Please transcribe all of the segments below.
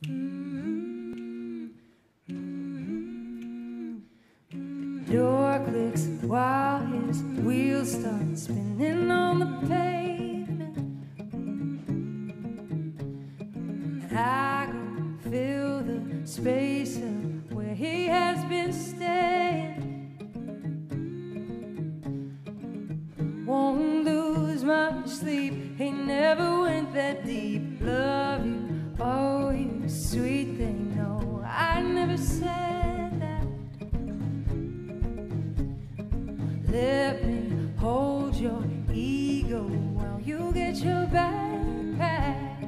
Door clicks while his wheels start spinning on the pavement. And I go fill the space up where he has been staying. Won't lose much sleep, he never went that deep. Love you, oh you sweet thing, no, I never said that. Let me hold your ego while you get your backpack.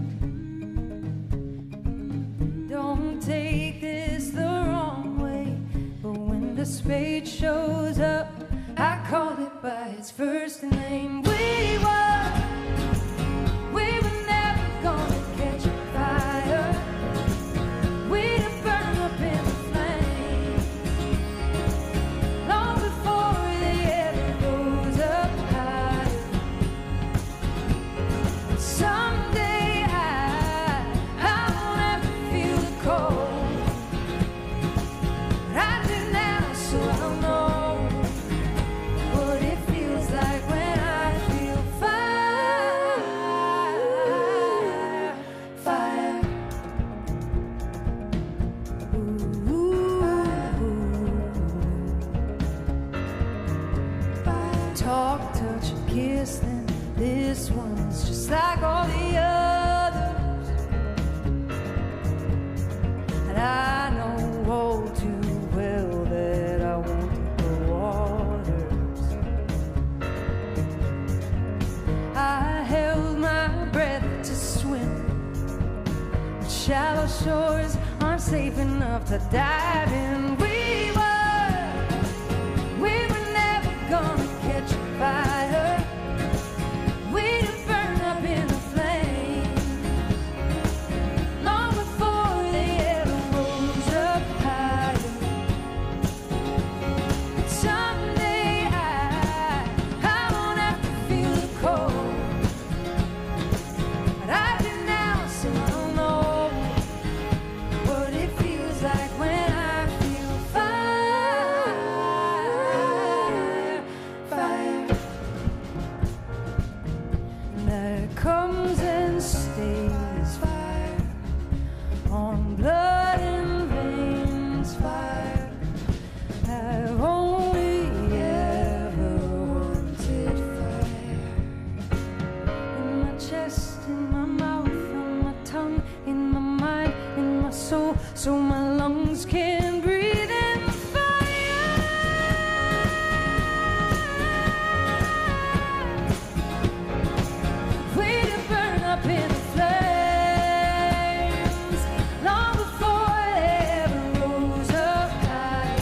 Don't take this the wrong way, but when the spade shows up, I call it by its first name. We were never gonna catch fire. We'd burn up in the flame long before they ever rose up higher. Someday I won't have to feel the cold, but I do now, so I'll know what it feels like when I feel fire, fire. Talk, touch, kiss, then this one's just like all the others. And I know all too well that I won't hit the waters. I held my breath to swim, but shallow shores aren't safe enough to dive in. We were never gonna catch fire. We'd burn up in the flames long before they ever rose up higher. Someday I won't have to feel the cold, but I do now, so I'll know what it feels like when I feel fire, fire. That comes and stays, fire on blood and veins, fire. I've only ever wanted fire in my chest, in my mouth, on my tongue, in my mind, in my soul, so my lungs can breathe in fire. We'd burn up in the flames long before they ever rose up higher.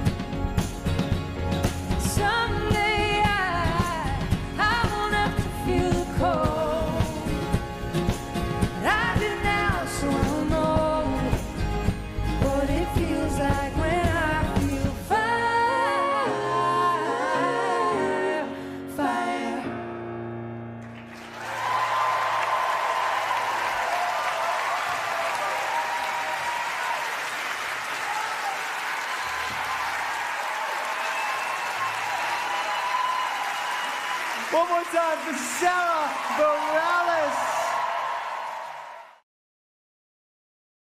Someday I won't have to feel the cold, but I do now, so I'll know what it feels like when I feel fire, fire. One more time for Sarah